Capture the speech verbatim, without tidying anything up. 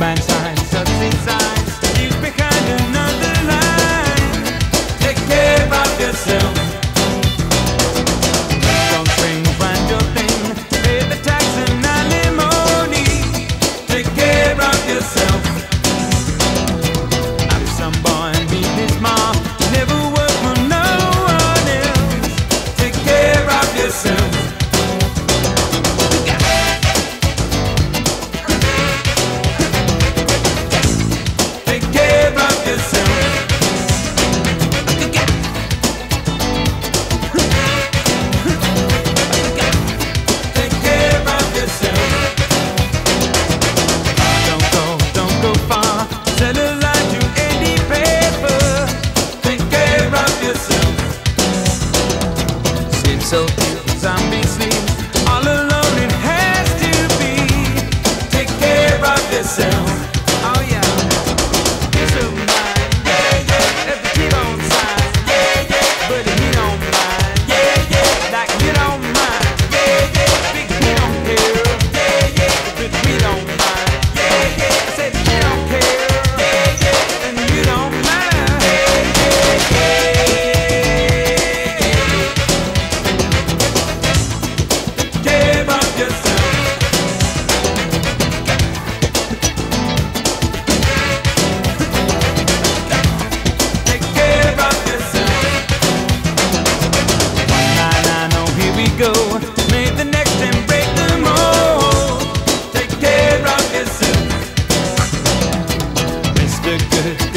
man sign, such signs, leave behind another line. Take care of yourself. Don't swing, find your thing, pay the tax and alimony. Take care of yourself. I'm some boy, meet his mom, never work for no one else. Take care of yourself. So zombie sleep, all alone it has to be. Take care of yourself. Oh yeah. Peace of mind. Yeah, yeah. Let the T-bone sign. Yeah, yeah. But he don't mind. Yeah, yeah. Like you don't mind. Yeah, yeah. Big he don't care. Yeah, yeah. But we don't mind. Yeah, yeah. I said he don't care. Yeah, yeah. And you don't mind. Yeah, yeah, yeah. Go, make the next and break the mold. Take care of yourself, Mister Good.